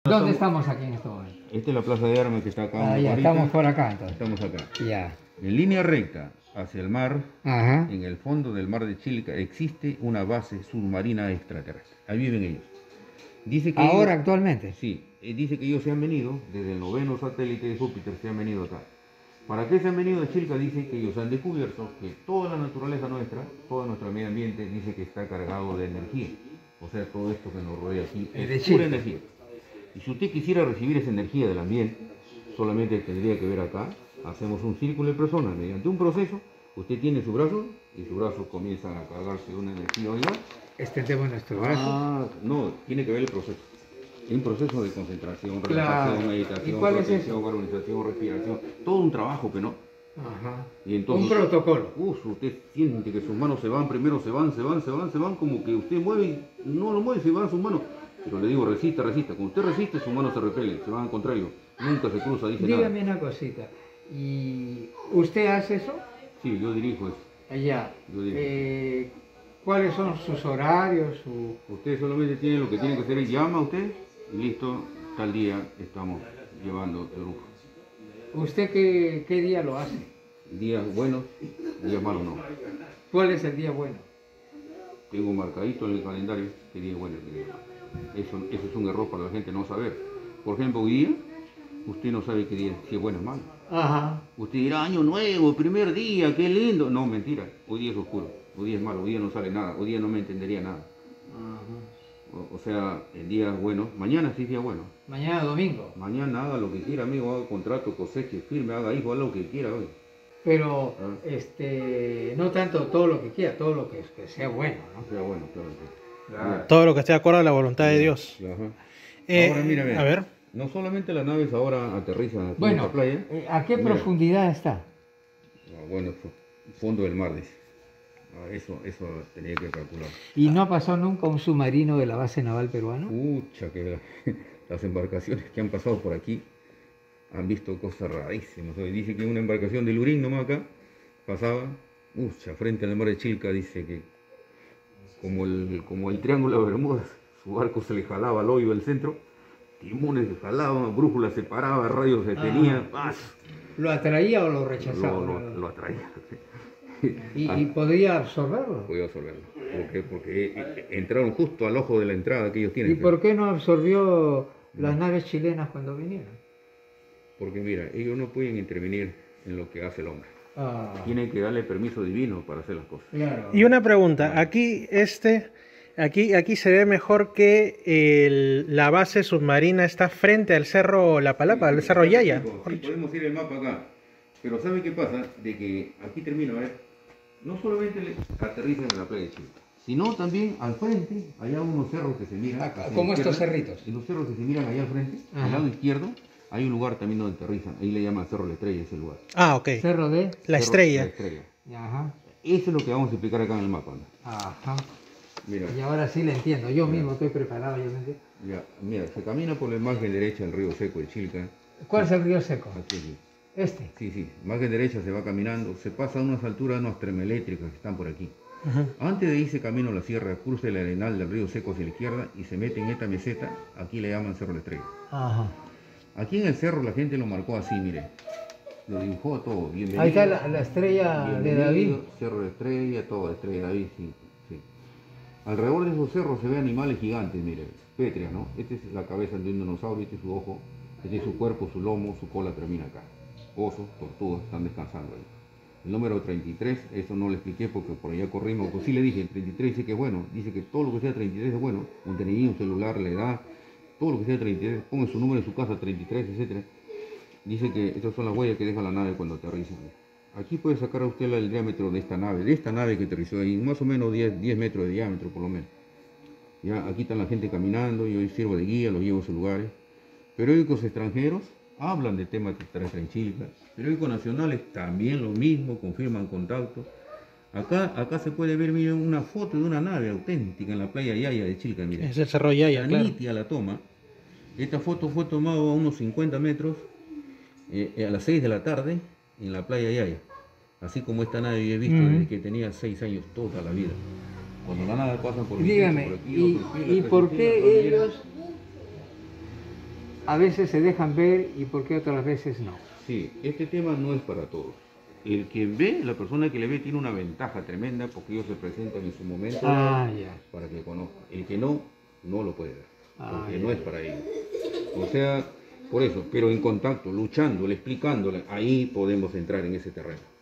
¿Dónde estamos aquí en este momento? Esta es la plaza de armas que está acá. Ah, ya, ahorita. estamos por acá entonces. Estamos acá. Ya. En línea recta hacia el mar, Ajá. en el fondo del mar de Chilca, existe una base submarina extraterrestre. Ahí viven ellos. Dice que Ahora, ellos, actualmente. sí, dice que ellos se han venido, desde el 9º satélite de Júpiter, se han venido acá. ¿Para qué se han venido a Chilca? Dice que ellos han descubierto que toda la naturaleza nuestra, todo nuestro medio ambiente, dice que está cargado de energía. O sea, todo esto que nos rodea aquí es pura energía. Y si usted quisiera recibir esa energía del ambiente, solamente tendría que ver acá, hacemos un círculo de personas, mediante un proceso, usted tiene su brazo y su brazo comienza a cargarse de una energía, oiga. Extendemos nuestro brazo. Ah, no, tiene que ver el proceso. Es un proceso de concentración, Claro. relajación, meditación, ¿Y cuál es protección, eso? organización, respiración, todo un trabajo que no. Ajá. Y entonces, Un protocolo. usted siente que sus manos se van, primero se van, como que usted mueve y no lo mueve, se van sus manos. Pero le digo, resista, resista. Cuando usted resiste, sus manos se repelen, se van al contrario. Nunca se cruza, dice nada. Dígame una cosita. ¿Y usted hace eso? Sí, yo dirijo eso. Allá. Yo dirijo. ¿Cuáles son sus horarios? Usted solamente tiene lo que tiene que hacer es llama a usted y listo, tal día estamos llevando el grupo. ¿Usted qué día lo hace? Días buenos, días malos no. ¿Cuál es el día bueno? Tengo marcadito en el calendario qué día es bueno. Eso es un error para la gente no saber. Por ejemplo, hoy día, usted no sabe qué día, si es bueno o malo. Ajá. Usted dirá, año nuevo, primer día, qué lindo. No, mentira, hoy día es oscuro, hoy día es malo, hoy día no sale nada, hoy día no me entendería nada. Ajá. O sea, el día es bueno, mañana sí es día bueno. Mañana domingo. Mañana haga lo que quiera, amigo, haga contrato, coseche, firme, haga hijo, haga lo que quiera hoy. Pero, no tanto todo lo que quiera, todo lo que sea bueno, ¿no? Sea bueno, claro. Claro. Todo lo que esté acorde a la voluntad de Dios. Ajá. Ahora mira, A ver. no solamente las naves ahora aterrizan aquí en Bueno, esta playa. ¿a qué Mira. profundidad está? Bueno, fondo del mar, dice. Eso tenía que calcular. ¿Y no pasó nunca un submarino de la base naval peruana? Pucha, que las embarcaciones que han pasado por aquí han visto cosas rarísimas. Dice que una embarcación de Lurín nomás acá pasaba, frente al mar de Chilca, dice que como el triángulo de Bermudas, su barco se le jalaba al hoyo del centro, timones se jalaban, brújulas se paraba, radios se tenía, ¿Lo atraía o lo rechazaba? lo atraía. ¿Y podía absorberlo? Podía absorberlo. ¿Por qué? Porque entraron justo al ojo de la entrada que ellos tienen. ¿Y por qué no absorbió las naves chilenas cuando vinieron? Porque mira, ellos no pueden intervenir en lo que hace el hombre. Ah, Tienen que darle permiso divino para hacer las cosas. claro. Y una pregunta, aquí se ve mejor que la base submarina está frente al cerro La Palapa, al cerro Yaya. Sí, podemos ir el mapa acá. Pero ¿sabe qué pasa? De que aquí termina, a ver, no solamente aterrizan en la playa de Chile, sino también al frente, allá unos cerros que se miran. Acá, como estos cerritos. En los cerros que se miran allá al frente, al lado izquierdo, hay un lugar también donde aterrizan. Ahí le llaman Cerro La Estrella, ese lugar. Ah, ok. Cerro de... La Cerro Estrella. La Estrella. Ajá. Eso es lo que vamos a explicar acá en el mapa, ¿no? Ajá. Mira, Y ahora sí le entiendo. Yo mismo estoy preparado, yo me entiendo. ya, mira, se camina por la margen derecha del río Seco de Chilca. ¿Cuál es el río seco? Aquí, aquí. Este. Sí, margen derecha se va caminando, se pasa a unas alturas de unas termoeléctricas que están por aquí. Ujú. Antes de irse camino a la sierra, cruza el arenal del río Seco hacia la izquierda y se mete en esta meseta, aquí le llaman Cerro La Estrella. Ajá. Aquí en el cerro la gente lo marcó así, mire, lo dibujó todo, bienvenido. Ahí está la estrella de bienvenido, David. Cerro La Estrella, todo, la estrella de David, sí. Alrededor de esos cerros se ven animales gigantes, mire, pétreas, ¿no? Esta es la cabeza de un dinosaurio, este es su ojo, este es su cuerpo, su lomo, su cola termina acá. Osos, tortugas, están descansando ahí. El número 33, eso no le expliqué porque por allá corrimos, pues sí le dije, el 33 dice que es bueno, dice que todo lo que sea 33 es bueno, un DNI, un celular, la edad, todo lo que sea 33, ponga su número en su casa, 33, etc. Dice que estas son las huellas que deja la nave cuando aterriza. Aquí puede sacar a usted el diámetro de esta nave que aterrizó ahí, más o menos 10 metros de diámetro por lo menos. Ya, aquí está la gente caminando, yo sirvo de guía, los llevo a sus lugares. Periódicos extranjeros hablan de temas extraterrestres en Chile. Periódicos nacionales también lo mismo, confirman contactos. Acá se puede ver, miren, una foto de una nave auténtica en la playa Yaya de Chilca, miren. Es el cerro Yaya, Está claro. nítida la toma. Esta foto fue tomada a unos 50 metros a las 6 de la tarde en la playa Yaya. Así como esta nave yo he visto desde que tenía 6 años toda la vida. Cuando la nave pasa por Dígame, por aquí, ¿y por qué ellos a veces se dejan ver y por qué otras veces no? Sí, este tema no es para todos. El que ve, la persona que le ve tiene una ventaja tremenda porque ellos se presentan en su momento Ya. para que conozca. El que no, no lo puede ver, porque no Ya. es para ellos. O sea, por eso, pero en contacto, luchando, explicándole, ahí podemos entrar en ese terreno.